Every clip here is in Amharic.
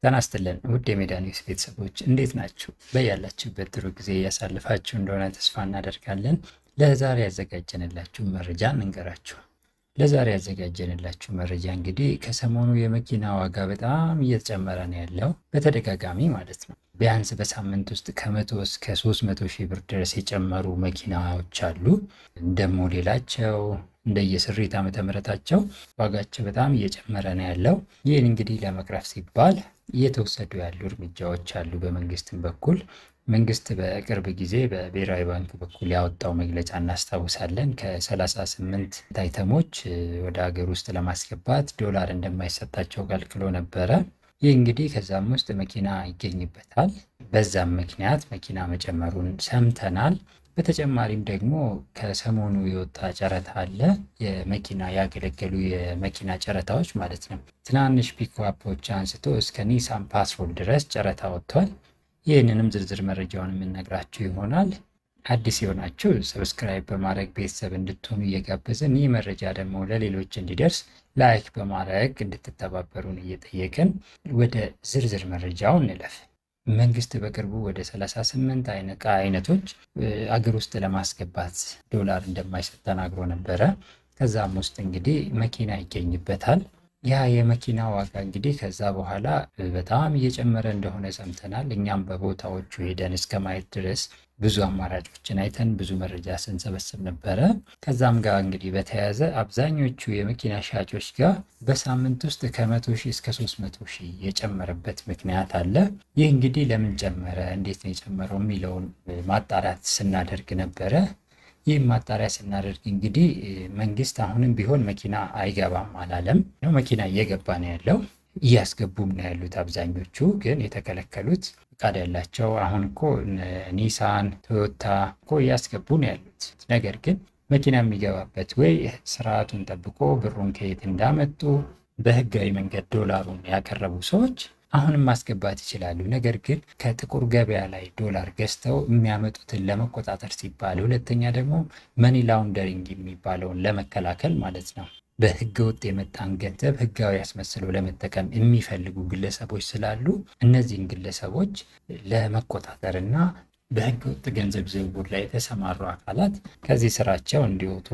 ተናስተለን ውድ የሜዳ ኒውስ ቤተሰቦች እንዴት ናችሁ? በያላችሁበት ጥሩ ጊዜ ያሳልፋችሁ እንደሆነ ተስፋ እናደርጋለን። ለዛሬ ያዘጋጀንላችሁ መረጃ እንንገራችሁ። ለዛሬ ያዘጋጀንላችሁ መረጃ እንግዲህ ከሰሞኑ የመኪና ዋጋ በጣም እየተጨመረ ነው ያለው፣ በተደጋጋሚ ማለት ነው። ቢያንስ በሳምንት ውስጥ ከ100 እስከ 300 ሺህ ብር ድረስ የጨመሩ መኪናዎች አሉ። እንደ ሞዴላቸው እንደየስሪት ዓመተ ምህረታቸው ዋጋቸው በጣም እየጨመረ ነው ያለው። ይህን እንግዲህ ለመቅረፍ ሲባል እየተወሰዱ ያሉ እርምጃዎች አሉ። በመንግስትም በኩል መንግስት በቅርብ ጊዜ በብሔራዊ ባንክ በኩል ያወጣው መግለጫ እናስታውሳለን። ከ38 አይተሞች ወደ ሀገር ውስጥ ለማስገባት ዶላር እንደማይሰጣቸው ከልክሎ ነበረ። ይህ እንግዲህ ከዛም ውስጥ መኪና ይገኝበታል። በዛም ምክንያት መኪና መጨመሩን ሰምተናል። በተጨማሪም ደግሞ ከሰሞኑ የወጣ ጨረታ አለ። የመኪና ያገለገሉ የመኪና ጨረታዎች ማለት ነው። ትናንሽ ፒክአፖች አንስቶ እስከ ኒሳን ፓትሮል ድረስ ጨረታ ወጥቷል። ይህንንም ዝርዝር መረጃውን የምንነግራችሁ ይሆናል። አዲስ የሆናችሁ ሰብስክራይብ በማድረግ ቤተሰብ እንድትሆኑ እየጋበዝን፣ ይህ መረጃ ደግሞ ለሌሎች እንዲደርስ ላይክ በማድረግ እንድትተባበሩን እየጠየቅን ወደ ዝርዝር መረጃው እንለፍ። መንግስት በቅርቡ ወደ 38 አይነቶች አገር ውስጥ ለማስገባት ዶላር እንደማይሰጥ ተናግሮ ነበረ። ከዛም ውስጥ እንግዲህ መኪና ይገኝበታል። ያ የመኪና ዋጋ እንግዲህ ከዛ በኋላ በጣም እየጨመረ እንደሆነ ሰምተናል። እኛም በቦታዎቹ ሄደን እስከ ማየት ድረስ ብዙ አማራጮችን አይተን ብዙ መረጃ ስንሰበስብ ነበረ። ከዛም ጋር እንግዲህ በተያያዘ አብዛኞቹ የመኪና ሻጮች ጋር በሳምንት ውስጥ ከ100 ሺህ እስከ 300 ሺህ የጨመረበት ምክንያት አለ። ይህ እንግዲህ ለምን ጨመረ፣ እንዴት ነው የጨመረው የሚለውን ማጣራት ስናደርግ ነበረ። ይህ ማጣሪያ ስናደርግ እንግዲህ መንግስት አሁንም ቢሆን መኪና አይገባም አላለም ነው። መኪና እየገባ ነው ያለው፣ እያስገቡም ነው ያሉት። አብዛኞቹ ግን የተከለከሉት ፈቃድ ያላቸው አሁን እኮ ኒሳን፣ ቶዮታ እኮ እያስገቡ ነው ያሉት። ነገር ግን መኪና የሚገባበት ወይ ስርዓቱን ጠብቆ ብሩን ከየት እንዳመጡ በህጋዊ መንገድ ዶላሩን ያቀረቡ ሰዎች አሁንም ማስገባት ይችላሉ። ነገር ግን ከጥቁር ገበያ ላይ ዶላር ገዝተው የሚያመጡትን ለመቆጣጠር ሲባል፣ ሁለተኛ ደግሞ መኒ ላውንደሪንግ የሚባለውን ለመከላከል ማለት ነው፣ በህገ ወጥ የመጣን ገንዘብ ህጋዊ ያስመስለው ለመጠቀም የሚፈልጉ ግለሰቦች ስላሉ እነዚህን ግለሰቦች ለመቆጣጠርና በህገ ወጥ ገንዘብ ዝውውር ላይ የተሰማሩ አካላት ከዚህ ስራቸው እንዲወጡ፣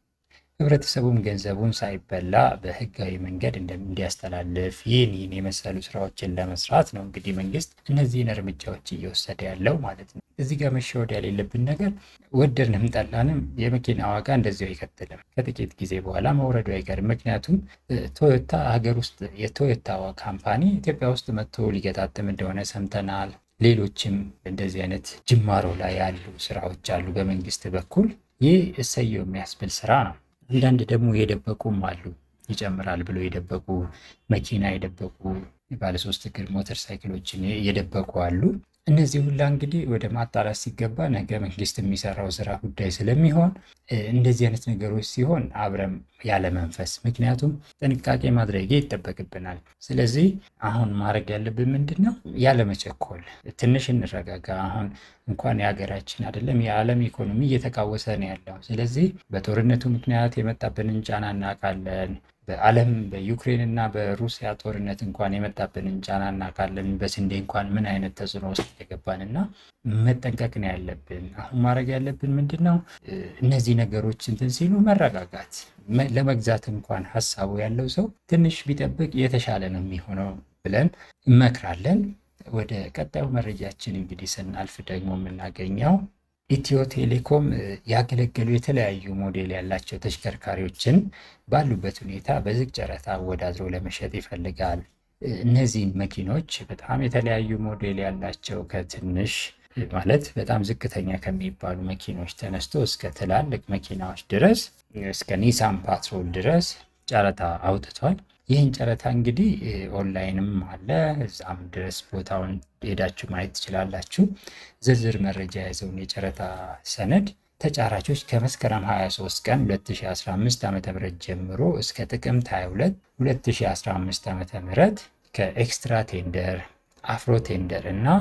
ህብረተሰቡም ገንዘቡን ሳይበላ በህጋዊ መንገድ እንዲያስተላልፍ ይህን የመሰሉ ስራዎችን ለመስራት ነው እንግዲህ መንግስት እነዚህን እርምጃዎች እየወሰደ ያለው ማለት ነው። እዚህ ጋር መሸወድ የሌለብን ነገር ወደድንም ጠላንም የመኪና ዋጋ እንደዚያው አይቀጥልም። ከጥቂት ጊዜ በኋላ መውረዱ አይቀርም። ምክንያቱም ቶዮታ ሀገር ውስጥ የቶዮታ ካምፓኒ ኢትዮጵያ ውስጥ መጥቶ ሊገጣጥም እንደሆነ ሰምተናል። ሌሎችም እንደዚህ አይነት ጅማሮ ላይ ያሉ ስራዎች አሉ በመንግስት በኩል። ይህ እሰየው የሚያስብል ስራ ነው። አንዳንድ ደግሞ የደበቁም አሉ። ይጨምራል ብሎ የደበቁ መኪና የደበቁ ባለ 3 እግር ሞተር ሳይክሎችን የደበቁ አሉ። እነዚህ ሁላ እንግዲህ ወደ ማጣራት ሲገባ ነገ መንግስት የሚሰራው ስራ ጉዳይ ስለሚሆን እንደዚህ አይነት ነገሮች ሲሆን አብረም ያለ መንፈስ፣ ምክንያቱም ጥንቃቄ ማድረግ ይጠበቅብናል። ስለዚህ አሁን ማድረግ ያለብን ምንድነው? ያለ መቸኮል ትንሽ እንረጋጋ። አሁን እንኳን የሀገራችን አይደለም የዓለም ኢኮኖሚ እየተቃወሰ ነው ያለው። ስለዚህ በጦርነቱ ምክንያት የመጣብንን ጫና እናውቃለን። በዓለም በዩክሬን እና በሩሲያ ጦርነት እንኳን የመጣብንን ጫና እናውቃለን። በስንዴ እንኳን ምን አይነት ተጽዕኖ ውስጥ የገባንና መጠንቀቅ ነው ያለብን። አሁን ማድረግ ያለብን ምንድነው? እነዚህ ነገሮች እንትን ሲሉ መረጋጋት። ለመግዛት እንኳን ሀሳቡ ያለው ሰው ትንሽ ቢጠብቅ የተሻለ ነው የሚሆነው ብለን እንመክራለን። ወደ ቀጣዩ መረጃችን እንግዲህ ስናልፍ ደግሞ የምናገኘው ኢትዮ ቴሌኮም ያገለገሉ የተለያዩ ሞዴል ያላቸው ተሽከርካሪዎችን ባሉበት ሁኔታ በዝግ ጨረታ አወዳድሮ ለመሸጥ ይፈልጋል። እነዚህ መኪኖች በጣም የተለያዩ ሞዴል ያላቸው ከትንሽ ማለት በጣም ዝቅተኛ ከሚባሉ መኪኖች ተነስቶ እስከ ትላልቅ መኪናዎች ድረስ እስከ ኒሳን ፓትሮል ድረስ ጨረታ አውጥቷል። ይህን ጨረታ እንግዲህ ኦንላይንም አለ፣ እዛም ድረስ ቦታውን ሄዳችሁ ማየት ትችላላችሁ። ዝርዝር መረጃ የያዘውን የጨረታ ሰነድ ተጫራቾች ከመስከረም 23 ቀን 2015 ዓ.ም ጀምሮ እስከ ጥቅምት 22 2015 ዓ.ም ከኤክስትራ ቴንደር፣ አፍሮ ቴንደር እና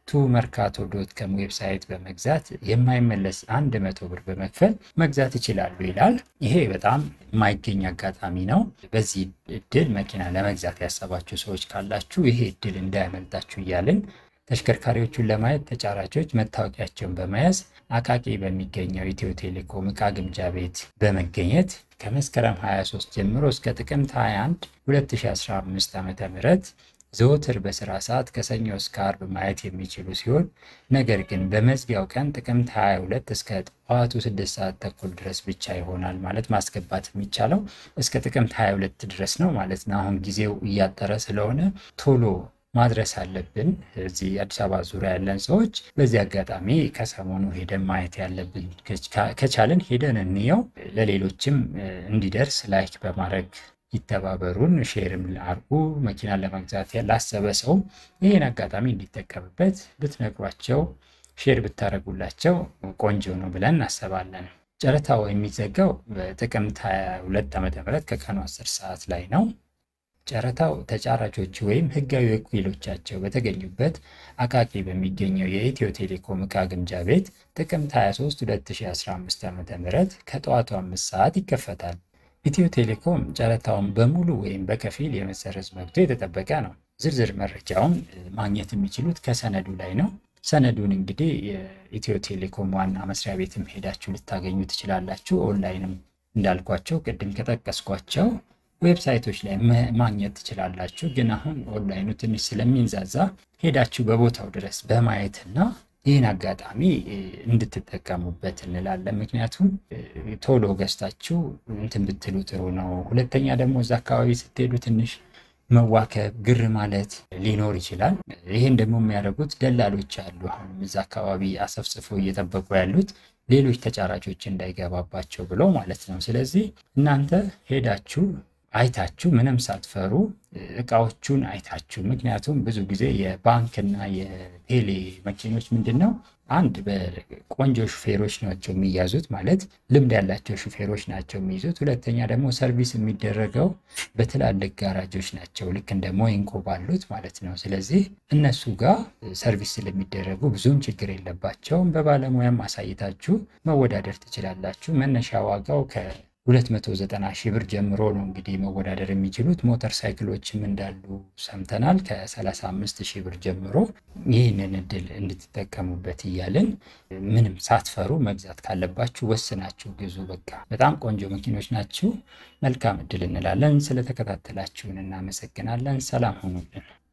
ቱመርካቶ.com ዌብሳይት በመግዛት የማይመለስ 100 ብር በመክፈል መግዛት ይችላሉ ይላል። ይሄ በጣም የማይገኝ አጋጣሚ ነው። በዚህ እድል መኪና ለመግዛት ያሰባችሁ ሰዎች ካላችሁ ይሄ እድል እንዳያመልጣችሁ እያልን ተሽከርካሪዎቹን ለማየት ተጫራቾች መታወቂያቸውን በመያዝ አቃቂ በሚገኘው ኢትዮ ቴሌኮም ዕቃ ግምጃ ቤት በመገኘት ከመስከረም 23 ጀምሮ እስከ ጥቅምት 21 2015 ዓ.ም ዘወትር በስራ ሰዓት ከሰኞ እስከ ዓርብ ማየት የሚችሉ ሲሆን ነገር ግን በመዝጊያው ቀን ጥቅምት 22 እስከ ጠዋቱ 6 ሰዓት ተኩል ድረስ ብቻ ይሆናል ማለት ማስገባት የሚቻለው እስከ ጥቅምት 22 ድረስ ነው ማለት ነው። አሁን ጊዜው እያጠረ ስለሆነ ቶሎ ማድረስ አለብን። እዚህ አዲስ አበባ ዙሪያ ያለን ሰዎች በዚህ አጋጣሚ ከሰሞኑ ሄደን ማየት ያለብን ከቻለን ሄደን እንየው። ለሌሎችም እንዲደርስ ላይክ በማድረግ ይተባበሩን፣ ሼርም አርጉ። መኪና ለመግዛት ያላሰበ ሰው ይሄን አጋጣሚ እንዲጠቀምበት ብትነግሯቸው፣ ሼር ብታረጉላቸው ቆንጆ ነው ብለን እናስባለን። ጨረታው የሚዘጋው በጥቅምት 22 ዓ.ም ከቀኑ 10 ሰዓት ላይ ነው። ጨረታው ተጫራቾች ወይም ህጋዊ ወኪሎቻቸው በተገኙበት አቃቂ በሚገኘው የኢትዮ ቴሌኮም ዕቃ ግምጃ ቤት ጥቅምት 23 2015 ዓ.ም ከጠዋቱ 5 ሰዓት ይከፈታል። ኢትዮ ቴሌኮም ጨረታውን በሙሉ ወይም በከፊል የመሰረዝ መብቱ የተጠበቀ ነው። ዝርዝር መረጃውን ማግኘት የሚችሉት ከሰነዱ ላይ ነው። ሰነዱን እንግዲህ የኢትዮ ቴሌኮም ዋና መስሪያ ቤትም ሄዳችሁ ልታገኙ ትችላላችሁ። ኦንላይንም እንዳልኳቸው ቅድም ከጠቀስኳቸው ዌብሳይቶች ላይ ማግኘት ትችላላችሁ። ግን አሁን ኦንላይኑ ትንሽ ስለሚንዛዛ ሄዳችሁ በቦታው ድረስ በማየትና ይህን አጋጣሚ እንድትጠቀሙበት እንላለን። ምክንያቱም ቶሎ ገዝታችሁ እንትን ብትሉ ጥሩ ነው። ሁለተኛ ደግሞ እዛ አካባቢ ስትሄዱ ትንሽ መዋከብ ግር ማለት ሊኖር ይችላል። ይሄን ደግሞ የሚያደርጉት ደላሎች አሉ። አሁን እዛ አካባቢ አሰፍስፎ እየጠበቁ ያሉት ሌሎች ተጫራቾች እንዳይገባባቸው ብለው ማለት ነው። ስለዚህ እናንተ ሄዳችሁ አይታችሁ ምንም ሳትፈሩ እቃዎቹን አይታችሁ፣ ምክንያቱም ብዙ ጊዜ የባንክና የቴሌ መኪኖች ምንድነው አንድ በቆንጆ ሹፌሮች ናቸው የሚያዙት፣ ማለት ልምድ ያላቸው ሹፌሮች ናቸው የሚይዙት። ሁለተኛ ደግሞ ሰርቪስ የሚደረገው በትላልቅ ጋራጆች ናቸው፣ ልክ እንደ ሞይንኮ ባሉት ማለት ነው። ስለዚህ እነሱ ጋር ሰርቪስ ስለሚደረጉ ብዙም ችግር የለባቸውም። በባለሙያም አሳይታችሁ መወዳደር ትችላላችሁ። መነሻ ዋጋው ከ290 ሺህ ብር ጀምሮ ነው እንግዲህ መወዳደር የሚችሉት። ሞተር ሳይክሎችም እንዳሉ ሰምተናል ከ35 ሺህ ብር ጀምሮ። ይህንን እድል እንድትጠቀሙበት እያልን ምንም ሳትፈሩ መግዛት ካለባችሁ ወስናችሁ ግዙ። በቃ በጣም ቆንጆ መኪኖች ናቸው። መልካም እድል እንላለን። ስለተከታተላችሁን እናመሰግናለን። ሰላም ሁኑልን።